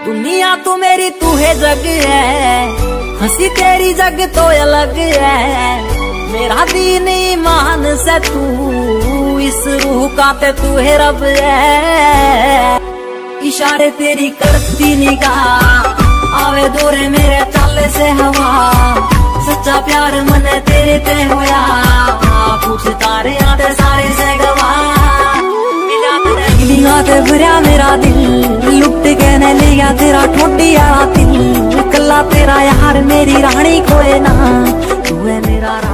दुनिया तू मेरी तू है जग है, हंसी तेरी जग तो अलग है। मेरा दीन ईमान से तू, इस रूह का ते तू है रब है। इशारे तेरी करती निगाह, आवे दूरे मेरे चाले से हवा। सच्चा प्यार मने तेरे ते होया, पूछ तारे आते सारे से गवा। ते भरिया मेरा दिल, लुट के ने लिया तेरा ठोडी आला दिल। कल्ला तेरा यार मेरी रानी कोई ना, तू है मेरा